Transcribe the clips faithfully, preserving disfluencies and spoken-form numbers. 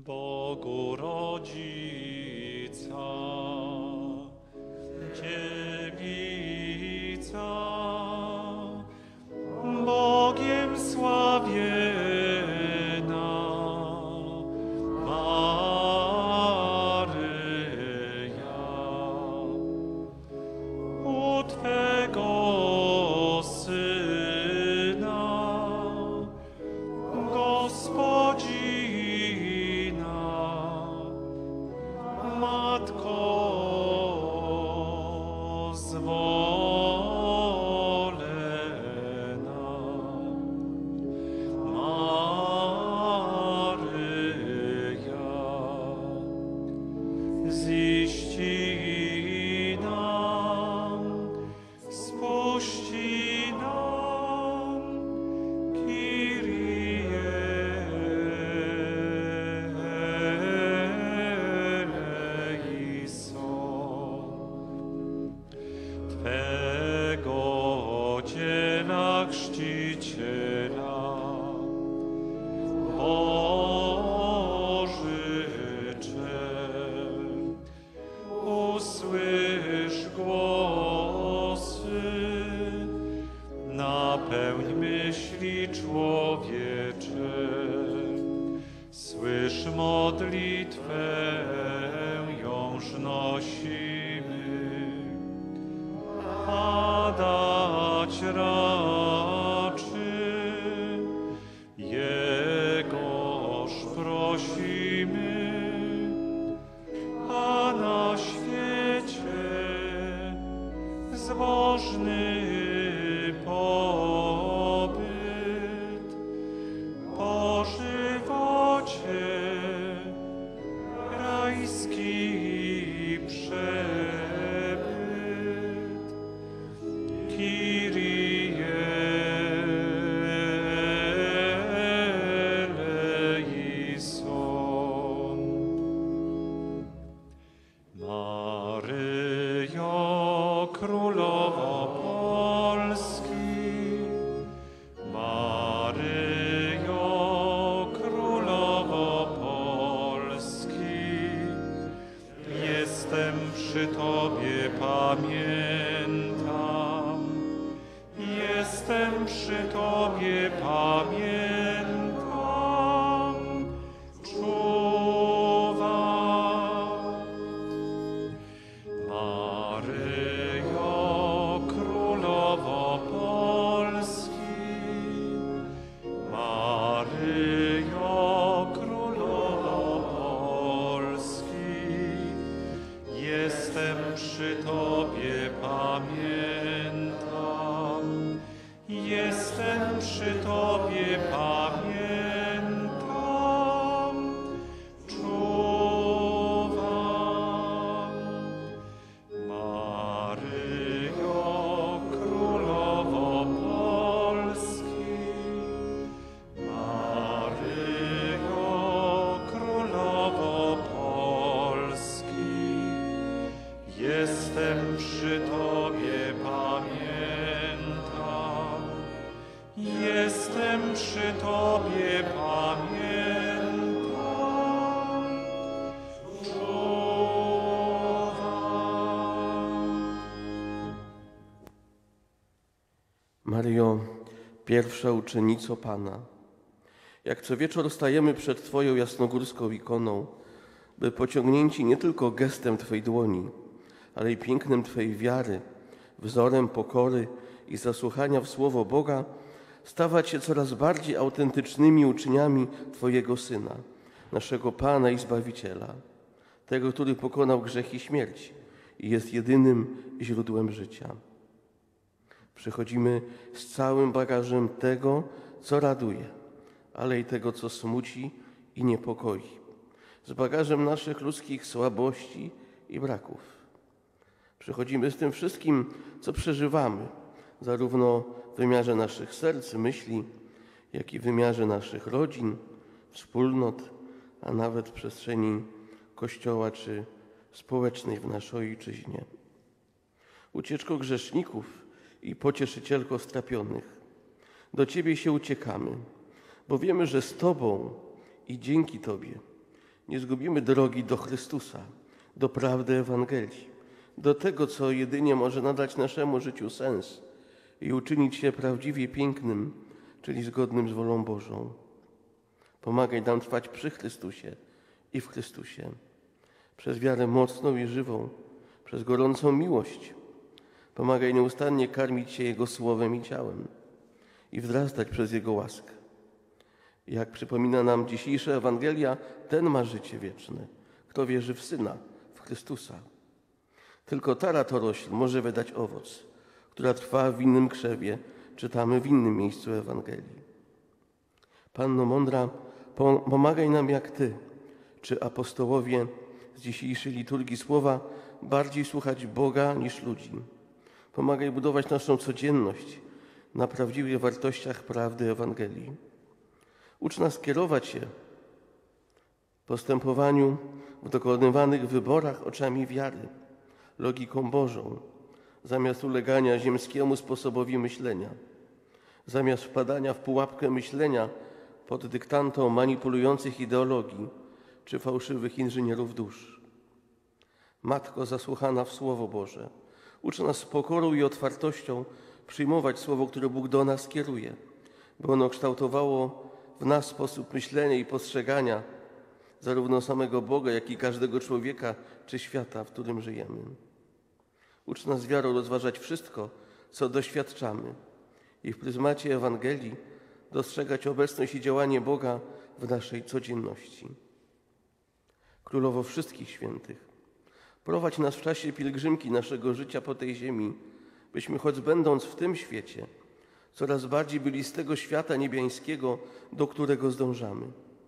Bogu Rodzica, Dziewica, Bogiem sławiena, Maryja, u Twego Syna, Gospodzina, Matko zwolena, Maryja, ziści nam, spuści nam, Kyrie eleison. Twego Ciela Chrzciciela pożyczę, usłysz głosy, napełń myśli człowiecze, słysz modlitwę, jąż nosimy, a dać raczy, Jegoż prosimy, a na świecie zbożny pobyt, po żywocie rajski przebyt. Kyrie eleison. Maryjo, Królowo Polski, Maryjo, Królowo Polski, jestem przy Tobie, pamiętam, jestem przy Tobie, pamiętam, czuwam. Maryjo, Królowo Polski, Maryjo, Królowo Polski, jestem przy Tobie, pamiętam, jestem przy Tobie, pamiętam, czuwam. Maryjo, Królowo Polski, Maryjo, Królowo Polski, jestem przy Tobie, pamiętam, jestem przy Tobie, pamiętam, czuwam. Maryjo, pierwsza uczennico Pana, jak co wieczór stajemy przed Twoją jasnogórską ikoną, by pociągnięci nie tylko gestem Twej dłoni, ale i pięknem Twojej wiary, wzorem pokory i zasłuchania w Słowo Boga, stawać się coraz bardziej autentycznymi uczniami Twojego Syna, naszego Pana i Zbawiciela, tego, który pokonał grzech i śmierć i jest jedynym źródłem życia. Przychodzimy z całym bagażem tego, co raduje, ale i tego, co smuci i niepokoi, z bagażem naszych ludzkich słabości i braków. Przychodzimy z tym wszystkim, co przeżywamy, zarówno w wymiarze naszych serc, myśli, jak i w wymiarze naszych rodzin, wspólnot, a nawet w przestrzeni Kościoła czy społecznej w naszej ojczyźnie. Ucieczko grzeszników i pocieszycielko strapionych, do Ciebie się uciekamy, bo wiemy, że z Tobą i dzięki Tobie nie zgubimy drogi do Chrystusa, do prawdy Ewangelii, do tego, co jedynie może nadać naszemu życiu sens i uczynić się prawdziwie pięknym, czyli zgodnym z wolą Bożą. Pomagaj nam trwać przy Chrystusie i w Chrystusie, przez wiarę mocną i żywą, przez gorącą miłość. Pomagaj nieustannie karmić się Jego słowem i ciałem i wzrastać przez Jego łaskę. Jak przypomina nam dzisiejsza Ewangelia, ten ma życie wieczne, kto wierzy w Syna, w Chrystusa. Tylko ta ratorośl może wydać owoc, która trwa w innym krzewie, czytamy w innym miejscu Ewangelii. Panno mądra, pomagaj nam jak Ty, czy apostołowie z dzisiejszej liturgii słowa, bardziej słuchać Boga niż ludzi. Pomagaj budować naszą codzienność na prawdziwych wartościach prawdy Ewangelii. Ucz nas kierować się w postępowaniu w dokonywanych wyborach oczami wiary, logiką Bożą, zamiast ulegania ziemskiemu sposobowi myślenia, zamiast wpadania w pułapkę myślenia pod dyktantą manipulujących ideologii czy fałszywych inżynierów dusz. Matko zasłuchana w Słowo Boże, ucz nas z pokorą i otwartością przyjmować Słowo, które Bóg do nas kieruje, by ono kształtowało w nas sposób myślenia i postrzegania zarówno samego Boga, jak i każdego człowieka czy świata, w którym żyjemy. Ucz nas wiarą rozważać wszystko, co doświadczamy i w pryzmacie Ewangelii dostrzegać obecność i działanie Boga w naszej codzienności. Królowo wszystkich świętych, prowadź nas w czasie pielgrzymki naszego życia po tej ziemi, byśmy choć będąc w tym świecie, coraz bardziej byli z tego świata niebiańskiego, do którego zdążamy.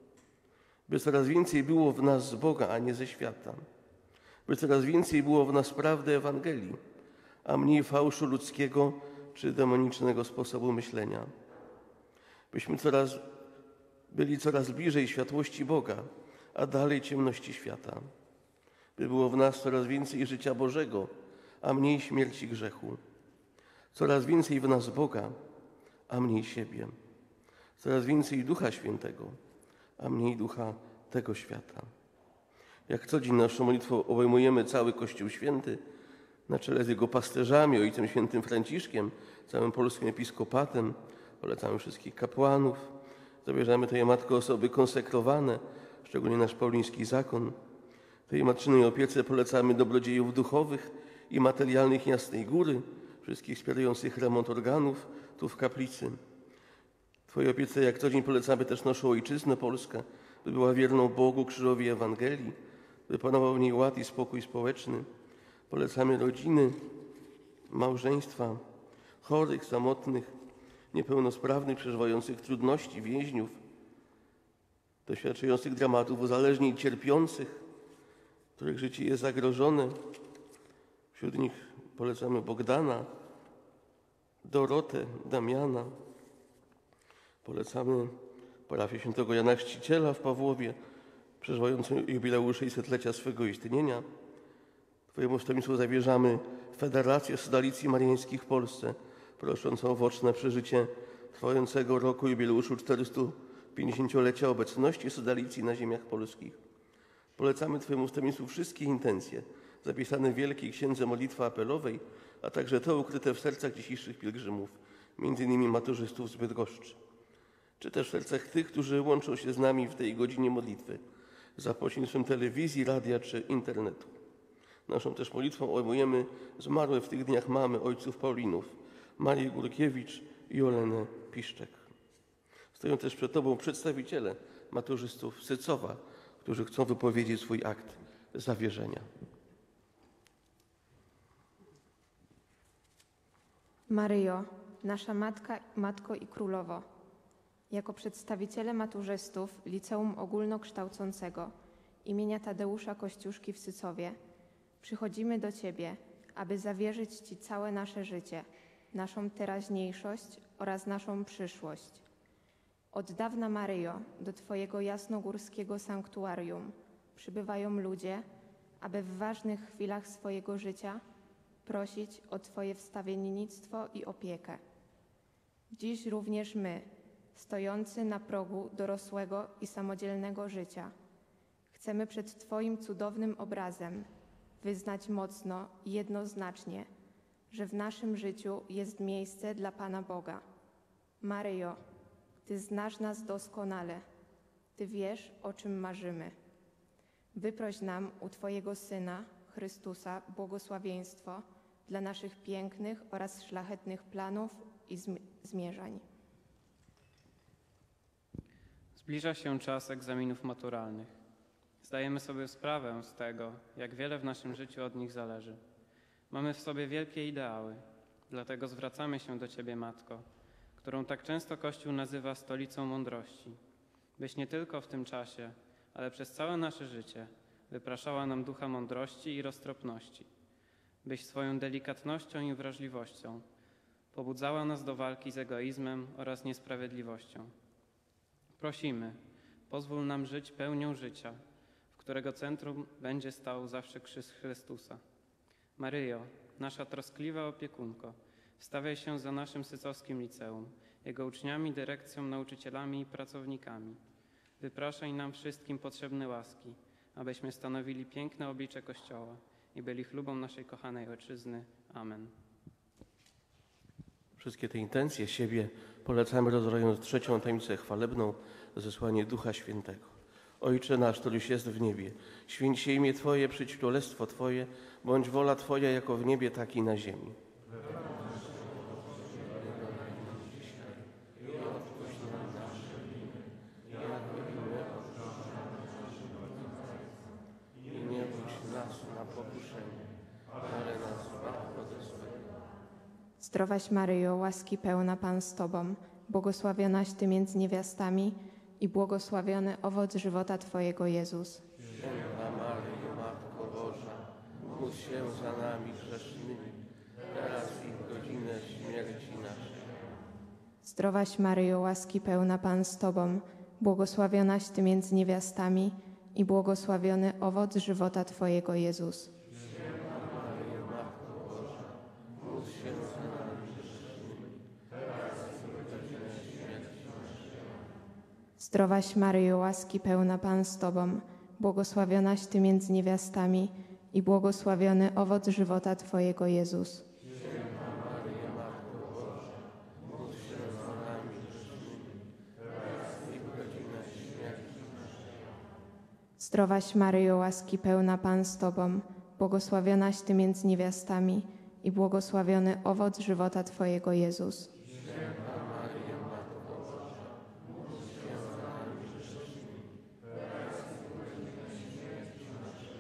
By coraz więcej było w nas z Boga, a nie ze świata. By coraz więcej było w nas prawdy Ewangelii, a mniej fałszu ludzkiego czy demonicznego sposobu myślenia. Byśmy coraz, byli coraz bliżej światłości Boga, a dalej ciemności świata. By było w nas coraz więcej życia Bożego, a mniej śmierci grzechu. Coraz więcej w nas Boga, a mniej siebie. Coraz więcej Ducha Świętego, a mniej ducha tego świata. Jak co dzień naszą modlitwą obejmujemy cały Kościół Święty, na czele z jego pasterzami, Ojcem Świętym Franciszkiem, całym polskim episkopatem, polecamy wszystkich kapłanów, zabierzamy tej Matko osoby konsekrowane, szczególnie nasz pauliński zakon. Tej matczynej opiece polecamy dobrodziejów duchowych i materialnych Jasnej Góry, wszystkich wspierających remont organów tu w kaplicy. Twojej opiece jak co dzień polecamy też naszą Ojczyznę Polskę, by była wierną Bogu, krzyżowi i Ewangelii, by panował w niej ład i spokój społeczny. Polecamy rodziny, małżeństwa, chorych, samotnych, niepełnosprawnych, przeżywających trudności, więźniów, doświadczających dramatów, uzależnień, cierpiących, których życie jest zagrożone. Wśród nich polecamy Bogdana, Dorotę, Damiana. Polecamy parafię świętego Jana Chrzciciela w Pawłowie, przeżywającą jubileusz sześćsetlecia swego istnienia. Twojemu wstawiennictwu zawierzamy Federację Sodalicji Mariańskich w Polsce, prosząc o owocne przeżycie trwającego roku jubileuszu czterystupięćdziesięciolecia obecności Sodalicji na ziemiach polskich. Polecamy Twojemu wstawiennictwu wszystkie intencje zapisane w Wielkiej Księdze Modlitwy Apelowej, a także te ukryte w sercach dzisiejszych pielgrzymów, między innymi maturzystów z Bydgoszczy, czy też w sercach tych, którzy łączą się z nami w tej godzinie modlitwy za pośrednictwem telewizji, radia czy internetu. Naszą też modlitwą obejmujemy zmarłe w tych dniach mamy ojców Paulinów, Marię Górkiewicz i Olenę Piszczek. Stoją też przed Tobą przedstawiciele maturzystów Sycowa, którzy chcą wypowiedzieć swój akt zawierzenia. Maryjo, nasza Matka, Matko i Królowo, jako przedstawiciele maturzystów Liceum Ogólnokształcącego imienia Tadeusza Kościuszki w Sycowie przychodzimy do Ciebie, aby zawierzyć Ci całe nasze życie, naszą teraźniejszość oraz naszą przyszłość. Od dawna, Maryjo, do Twojego jasnogórskiego sanktuarium przybywają ludzie, aby w ważnych chwilach swojego życia prosić o Twoje wstawiennictwo i opiekę. Dziś również my, stojący na progu dorosłego i samodzielnego życia, Chcemy przed Twoim cudownym obrazem wyznać mocno i jednoznacznie, że w naszym życiu jest miejsce dla Pana Boga. Maryjo, Ty znasz nas doskonale. Ty wiesz, o czym marzymy. Wyproś nam u Twojego Syna, Chrystusa, błogosławieństwo dla naszych pięknych oraz szlachetnych planów i zmierzań. Zbliża się czas egzaminów maturalnych. Zdajemy sobie sprawę z tego, jak wiele w naszym życiu od nich zależy. Mamy w sobie wielkie ideały, dlatego zwracamy się do Ciebie, Matko, którą tak często Kościół nazywa stolicą mądrości, byś nie tylko w tym czasie, ale przez całe nasze życie wypraszała nam ducha mądrości i roztropności, byś swoją delikatnością i wrażliwością pobudzała nas do walki z egoizmem oraz niesprawiedliwością. Prosimy, pozwól nam żyć pełnią życia, w którego centrum będzie stał zawsze krzyż Chrystusa. Maryjo, nasza troskliwa opiekunko, wstawiaj się za naszym sycowskim liceum, jego uczniami, dyrekcją, nauczycielami i pracownikami. Wypraszaj nam wszystkim potrzebne łaski, abyśmy stanowili piękne oblicze Kościoła i byli chlubą naszej kochanej Ojczyzny. Amen. Wszystkie te intencje siebie polecamy, rozwijając trzecią tajemnicę chwalebną, zesłanie Ducha Świętego. Ojcze nasz, któryś jest w niebie, święć się imię Twoje, przyjdź królestwo Twoje, bądź wola Twoja jako w niebie, tak i na ziemi. I nie budź nas na pokuszenie, ale nas zbaw ode złego. Zdrowaś Maryjo, łaski pełna Pan z Tobą, błogosławionaś Ty między niewiastami i błogosławiony owoc żywota Twojego, Jezus. Święta Maryjo, Matko Boża, módl się za nami grzesznymi, teraz i w godzinę śmierci naszej. Zdrowaś Maryjo, łaski pełna Pan z Tobą, błogosławionaś Ty między niewiastami i błogosławiony owoc żywota Twojego, Jezus. Święta Maryjo, Matko Boża, módl się za nami grzesznymi, teraz i w godzinę śmierci naszej. Zdrowaś Maryjo, łaski pełna Pan z Tobą, błogosławionaś Ty między niewiastami i błogosławiony owoc żywota Twojego, Jezus. Święta Maryjo, Matko Boża, módl się za nami grzesznymi, teraz i w godzinę śmierci naszej. Zdrowaś Maryjo, łaski pełna Pan z Tobą, błogosławionaś Ty między niewiastami i błogosławiony owoc żywota Twojego, Jezus. Święta Maryjo, Matko Boża, módl się za nami grzesznymi, teraz i w godzinę śmierci naszej.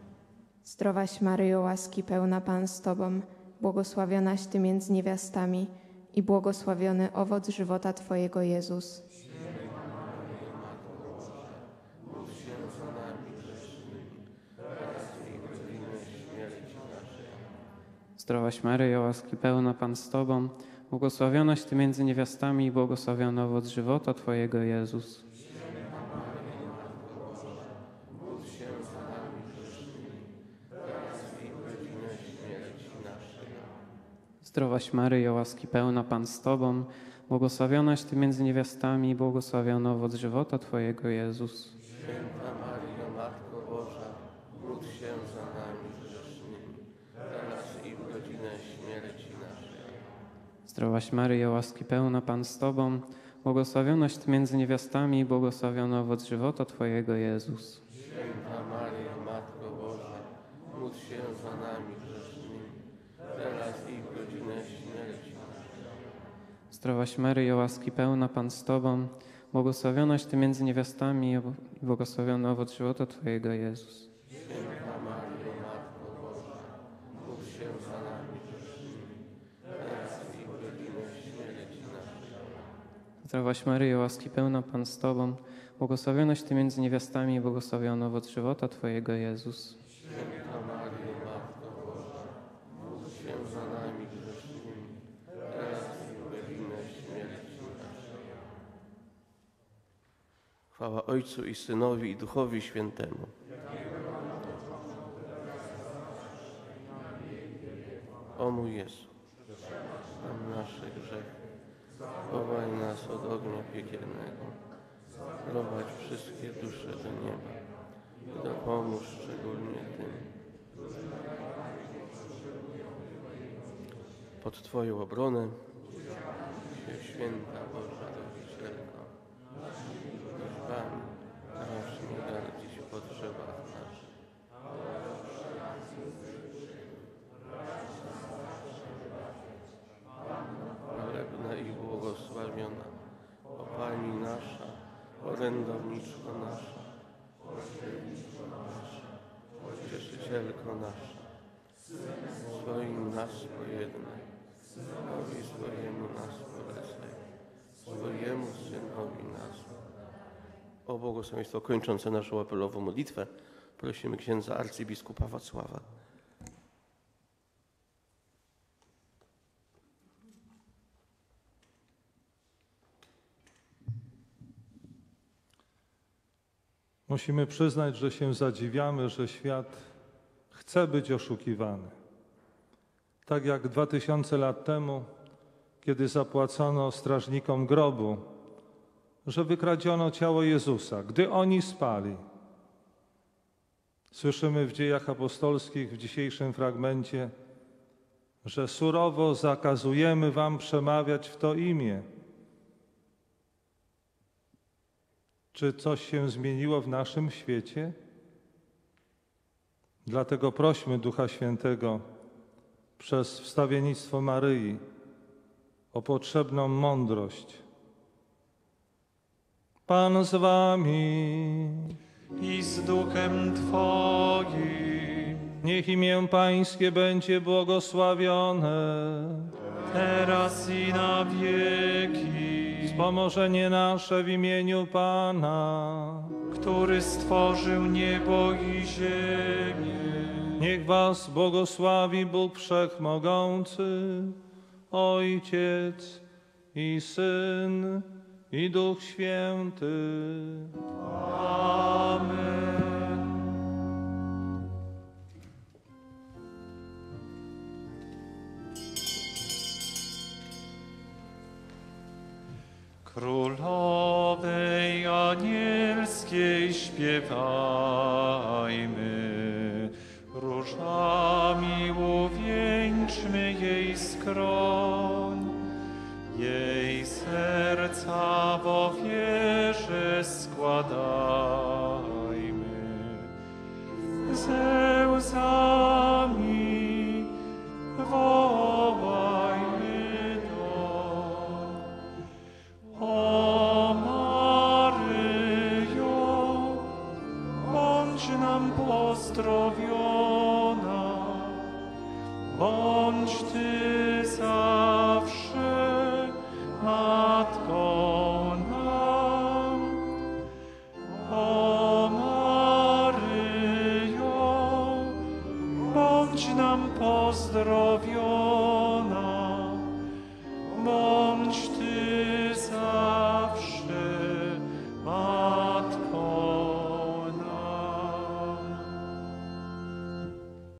Zdrowaś Maryjo, łaski pełna Pan z Tobą, błogosławionaś Ty między niewiastami i błogosławiony owoc żywota Twojego, Jezus. Święta Maryjo, Matko Boża, módl się za nami grzesznymi, teraz i w godzinę śmierci naszej. Zdrowaś Maryjo, łaski pełna Pan z Tobą, błogosławionaś Ty między niewiastami i błogosławiony owoc żywota Twojego, Jezus. Święta Maryjo, Matko Boża, módl się za nami grzesznymi, teraz i w godzinę śmierci naszej. Zdrowaś Maryjo, łaski pełna Pan z Tobą, błogosławionaś Ty między niewiastami i błogosławiony owoc żywota Twojego, Jezus. Święta Maryjo, Matko Boża, módl się za nami grzesznymi, teraz i w godzinę śmierci naszej. Zdrowaś Maryjo, łaski pełna Pan z Tobą, błogosławionaś Ty między niewiastami i błogosławiony owoc żywota Twojego, Jezus. Święta Maryjo, Matko Boża, módl się za nami grzesznymi, teraz i w godzinę śmierci naszej. Zdrowaś Maryjo, łaski pełna Pan z Tobą, błogosławionaś Ty między niewiastami i błogosławiony owoc żywota Twojego, Jezus. Święta Maryjo, Matko Boża, módl się za nami grzesznymi, teraz i w godzinę śmierci naszej. Zdrowaś Maryjo, łaski pełna Pan z Tobą, błogosławionaś Ty między niewiastami i błogosławiony owoc żywota Twojego, Jezus. Święta Maryjo, Matko Boża, módl się za nami grzesznymi, teraz i w godzinę śmierci naszej. Chwała Ojcu i Synowi i Duchowi Świętemu. O mój Jezu, nam nasze grzechy, chowaj nas od ognia piekielnego, prowadź wszystkie dusze do nieba Dopomóż szczególnie tym. Pod Twoją obronę się święta Boża Rodzicielko. Prośbami proszę nie gardzić w potrzebach naszych. Chwalebna i błogosławiona, o Pani nasza, orędowniczko nasza, Cieszycielko nasza, swoim nas pojednaj, Synowi swojemu nas polecaj, swojemu Synowi nas. O błogosławieństwo kończące naszą apelową modlitwę prosimy księdza arcybiskupa Wacława. Musimy przyznać, że się zadziwiamy, że świat chce być oszukiwany. Tak jak dwa tysiące lat temu, kiedy zapłacono strażnikom grobu, że wykradziono ciało Jezusa, gdy oni spali. Słyszymy w Dziejach Apostolskich w dzisiejszym fragmencie, że surowo zakazujemy wam przemawiać w to imię. Czy coś się zmieniło w naszym świecie? Dlatego prośmy Ducha Świętego przez wstawiennictwo Maryi o potrzebną mądrość. Pan z wami I z duchem Twoim, niech imię Pańskie będzie błogosławione. teraz i na wieki. Wspomożenie nasze w imieniu Pana. Który stworzył niebo i ziemię. Niech was błogosławi Bóg Wszechmogący, Ojciec i Syn i Duch Święty. Amen. Królowej anielskiej śpiewajmy, różami uwieńczmy jej skroń, jej serca w ofierze składajmy. Ze łzami wołajmy doń. O Maryjo, bądź nam pozdrowiona, bądź Ty zawsze Matką nam. O Maryjo, bądź nam pozdrowiona,